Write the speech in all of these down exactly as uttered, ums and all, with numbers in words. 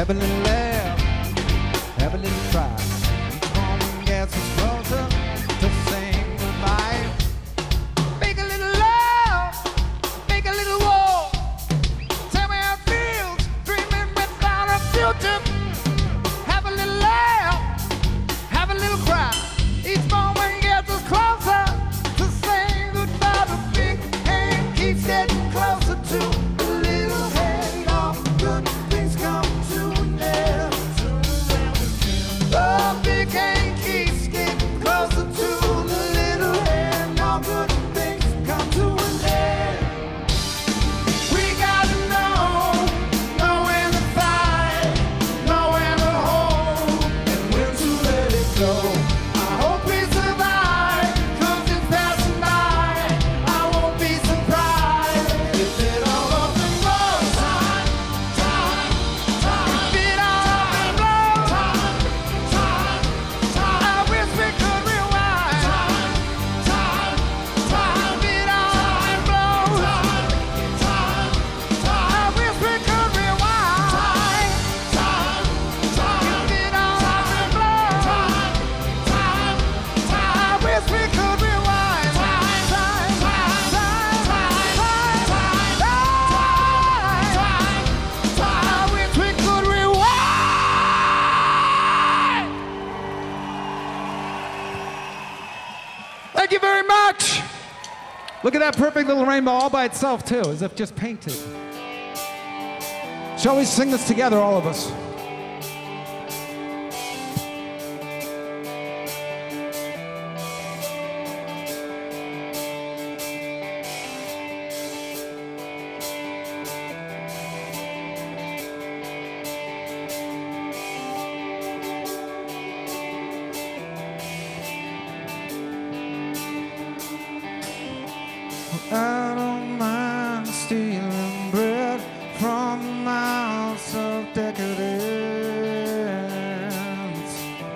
Have a little laugh, have a little cry. Each moment gets us closer to saying goodbye. Make a little love, make a little war. Tell me how it feels, dreaming without a future. Have a little laugh, have a little cry. Each moment gets us closer to saying goodbye. The big hand keeps getting closer to the little hand. All good things come to an end. The big hand keeps getting closer to the little hand. All good things come to an end. We gotta know, know when to fight, know when to hold, and when to let it go. I hope we survive, 'cause it's passing by. I won't be surprised if it all up and blows. Time, time, time. If it all up and blows. Time, time, time. I wish we could rewind. Time, time, time. If it all up and blows. Time, time, time. I wish we could rewind. Time, time, time. If it all up and blows. Time, time, time. I wish we could rewind. Time, time, time, time, time, time, time, time. I wish we could rewind. Thank you very much. Look at that perfect little rainbow all by itself too, as if just painted. Shall we sing this together, all of us? I don't mind stealing bread from the mouths of decadence.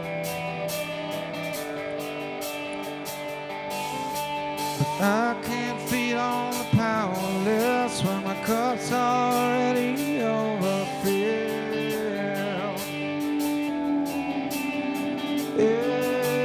But I can't feed on the powerless when my cup's already overfilled. Yeah.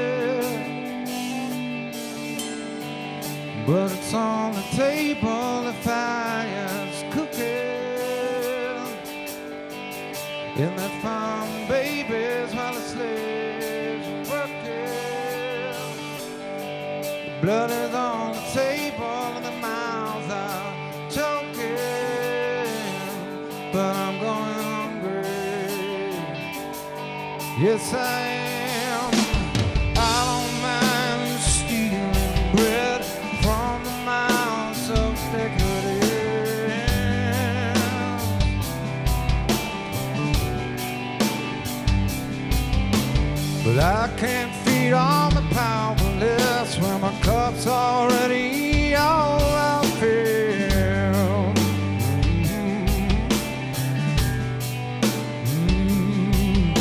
But it's on the table, the fire's cooking, and they found babies while the slaves were working. The blood is on the table and the mouths are choking, but I'm going hungry. Yes, I am. I don't mind stealing bread from the mouths of decadence. But I can't feed on the powerless when my cup's already all filled. Mm-hmm.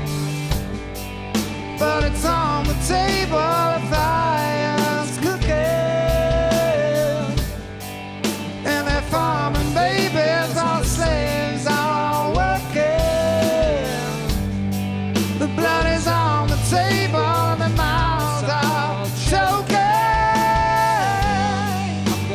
But it's on the table if I farming babies, all the slaves are all working. The blood is on the table and the mouths are choking. I'm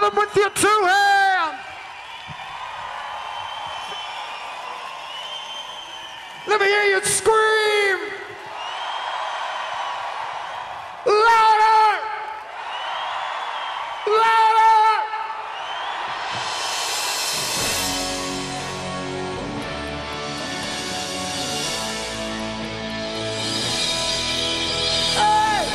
them with your two hands. Let me hear you scream. Louder! Louder! Hey!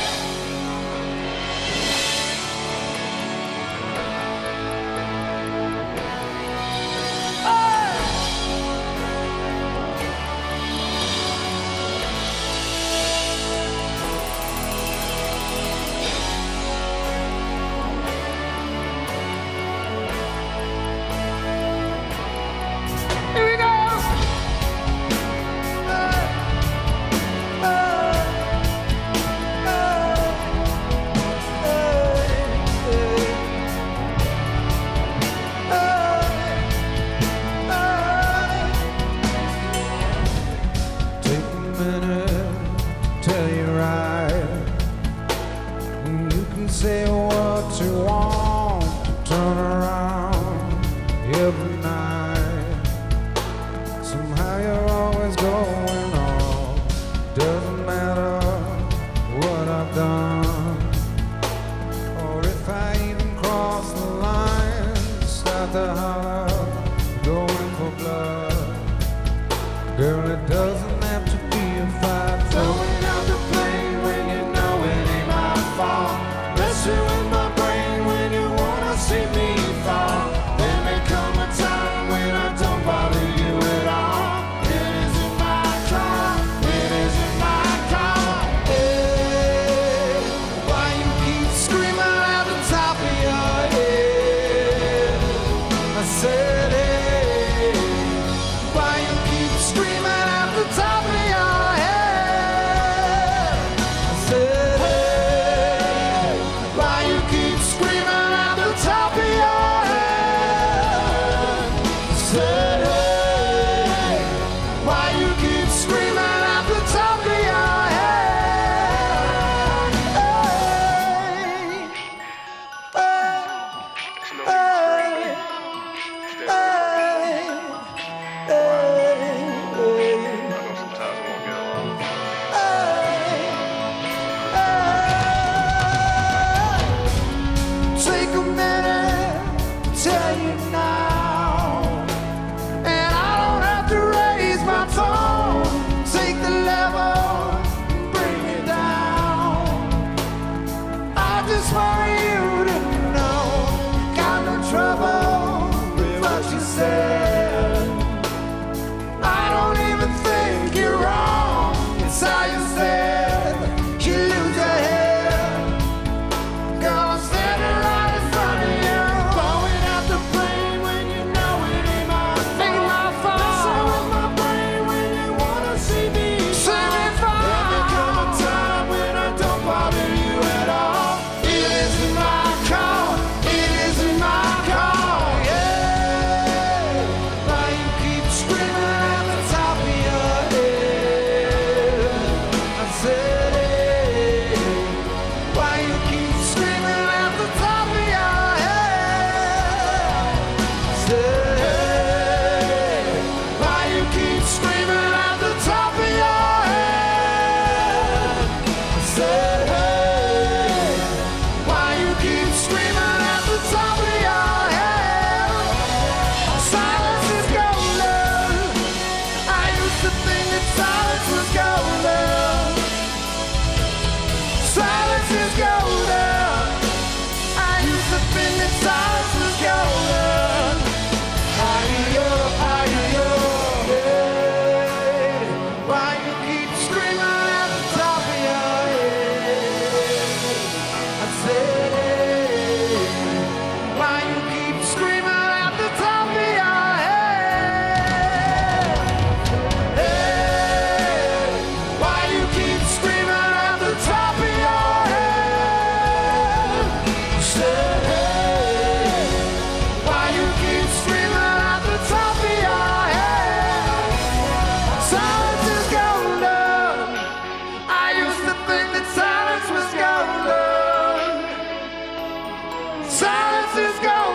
Say what you want, turn around every night. Somehow you're always going on. Doesn't matter what I've done, or if I even cross the line. Start to holler, going for blood. Girl, it doesn't have to be a fight. Throwing out the plane when you know it ain't my fault. You in my brain when you wanna see me fall. There may come a time when I don't bother you at all. It isn't my call, it isn't my call. Hey, why you keep screaming at the top of your head? I said, hey, why you keep screaming at the top of your head? I said, hey, screaming at the top of your head. Said, hey, why you keep screaming at the top of your head? Hey, hey, hey, hey, hey. I know sometimes it won't get along. Take a minute, tell you now, and I don't have to raise my tone. Take the level, bring it down. I just want you to know, got no trouble with what you said. I don't even think you're wrong, it's how you said you lose your head. Girl, I'm standing right in front of you, blowing out the plane when you know it ain't my fault. Ain't my fault. Messing with my brain when you wanna see me see me fall. There may come a time when I don't bother you at all. It isn't my call, it isn't my call, yeah. Why you keep screaming at the top of your head? I said, hey, why you keep screaming at the top of your head? Said, hey, why you keep screaming at the top of your head? Said, hey, why you keep screaming at the top of your head? Silence is golden. I used to think that silence was golden. Silence is golden. I used to think that silence was golden. Higher, higher, yeah. Why you keep screaming at the top of your head? I said, hey, why you keep screaming at the top of your head? Hey, why you keep screaming at the top of your head? Said, hey, why you keep screaming at the top of your head? Silence is golden. I used to think that silence was golden. Silence is golden.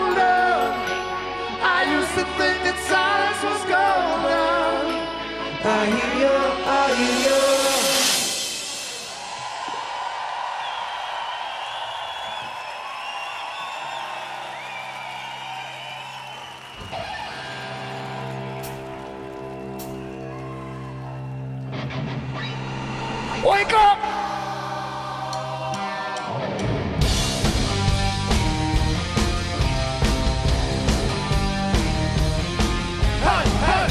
Wake up! Hey, hey!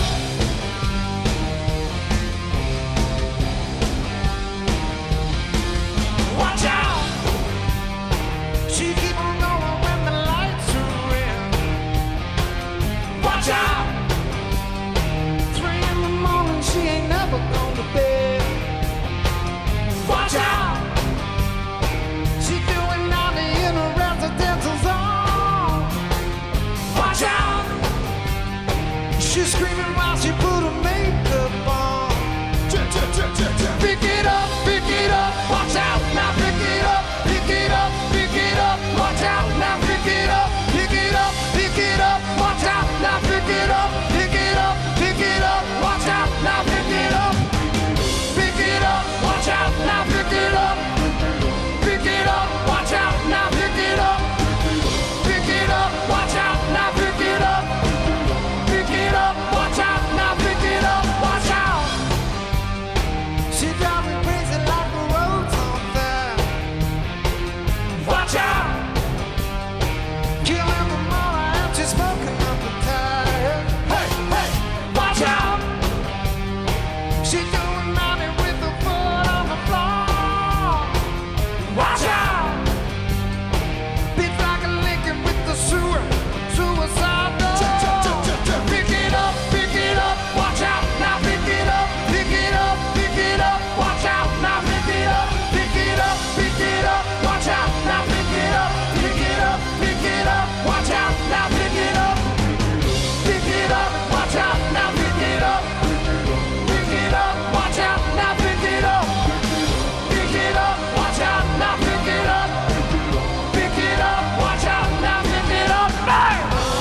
Watch out! She keep on going when the lights are red. Watch out! Three in the morning, she ain't never gone to bed. Watch out! She doing ninety in a residential zone. Watch out! She's screaming while she put her makeup on. Pick it up, pick it up, watch out, now pick it up, pick it up, pick it up, watch out, now pick it up, pick it up, pick it up, watch out, now pick it up, pick it up, pick it up, watch out, now pick it up, pick it up, watch out, now pick it up, pick it up, watch out, now pick it up, pick it up, watch out, now pick it up, pick it up, watch out, now pick it up, watch out. She drives me crazy like the road's on fire. Watch out! Killing the mother and she's smoking up the tire. Hey, hey, watch out! She doing ninety with the foot on the floor. Watch out! Beats like a Lincoln with the sewer, suicide door. Pick it up, pick it up, watch out, now pick it up, pick it up, pick it up, watch out, now pick it up, pick it up, pick it up, watch out, now pick it up, pick it up, pick it up, watch out, now pick it up, pick it up, watch out, now pick it up, pick it up, watch out, now pick it up, pick it up, watch out, now pick it up, pick it up, watch out, now pick it up, bang!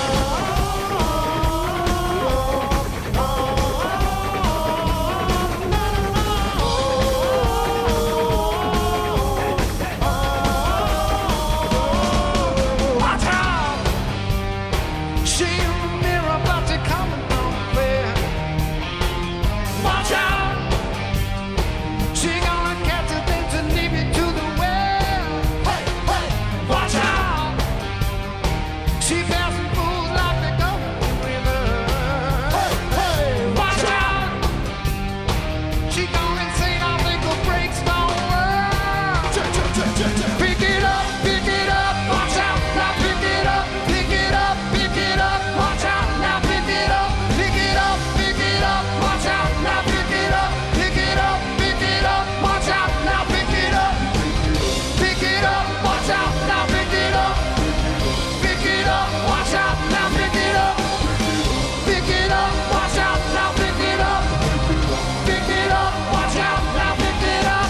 Watch out! She in the mirror, but she coming on clear. Watch out! She gonna catch the things and leave it to the well. Hey, hey! Watch out! She passing fools like they go in the river. Hey, hey! Watch out! She gonna insane, I think the brakes don't work. Pick it up, pick it up, watch out, now pick it up, pick it up, pick it up, watch out, now pick it up, pick it up, pick it up, watch out, now pick it up, pick it up, pick it up, watch out, now pick it up, pick it up, watch out, now pick it up, pick it up, watch out, now pick it up, pick it up, watch out, now pick it up, pick it up, watch out, now pick it up.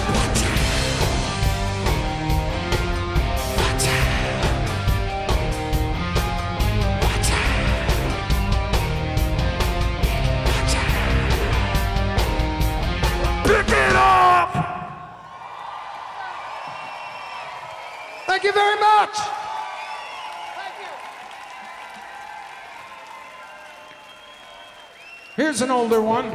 Pick it up! Thank you very much. Thank you. Here's an older one.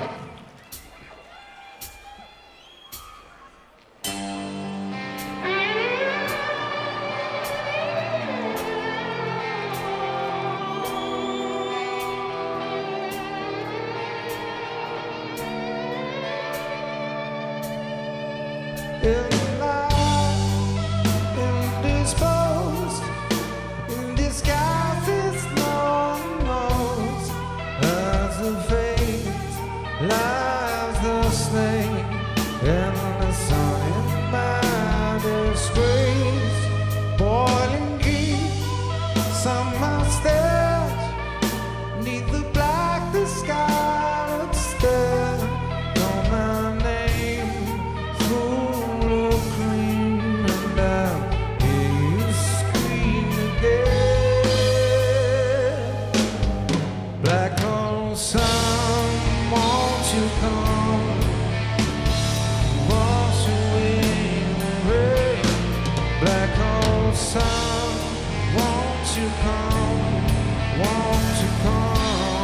Indisposed, in disguise, it's no one knows. As the fate lies the snake, and the sun in my disgrace. Boiling heat, some mustache, neath the black, the scarlet stare. Know my name, full of cream, and I'll hear you scream again. Black hole sun, won't you come? Wash away the rain. Black hole sun, won't you come? Won't you come?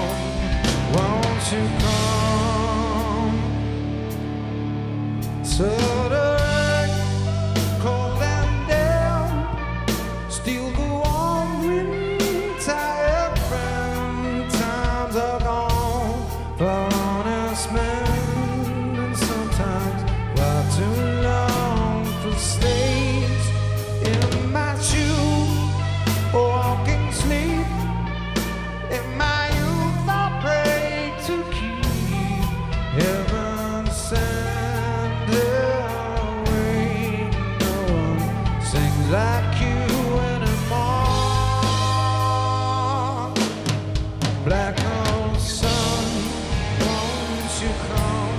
Black hole sun, won't you come?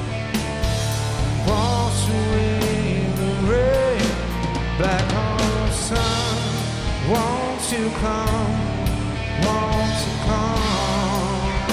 Wash away the rain. Black hole sun, won't you come? Won't you come?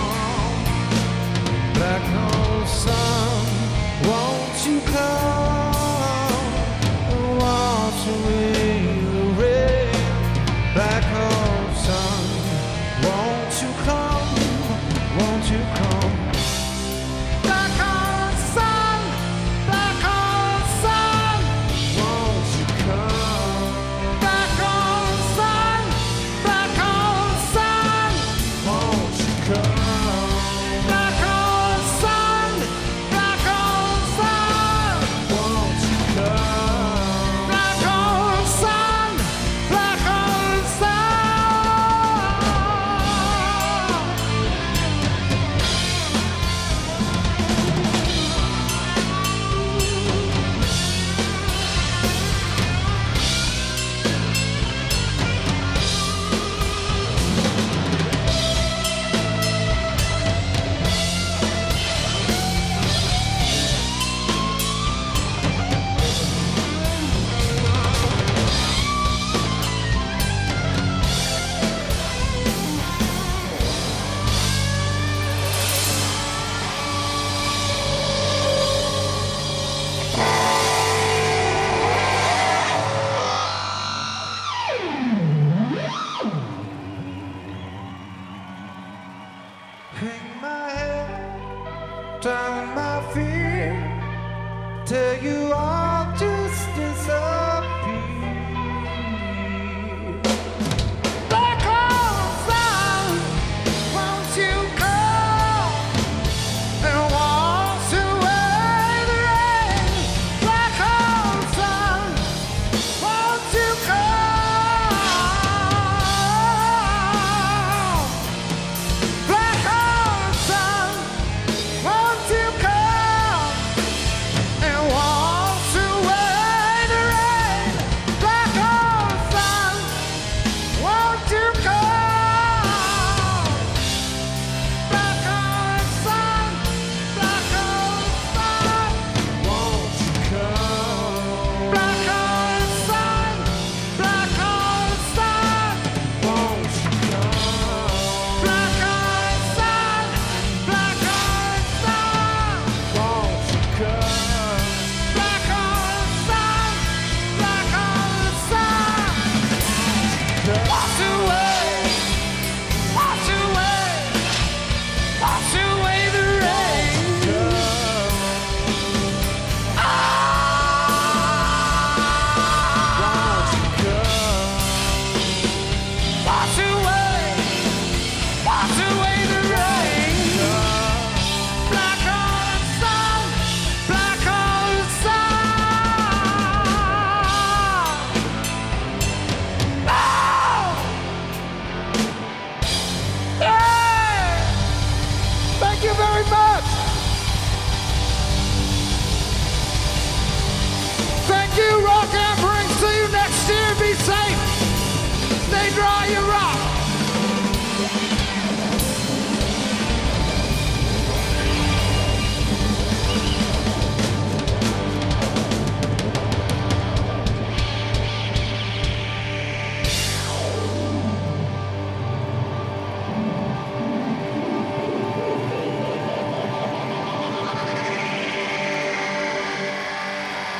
Black hole sun, won't you come? Wash away the rain. Black hole sun, won't you come? Won't you come? Black hole sun, black hole sun, won't you come? Black hole sun, black hole sun, won't you come? Black hole sun, black hole sun, won't you come? Black hole sun, black hole sun. Hang my head down my feet, tell you all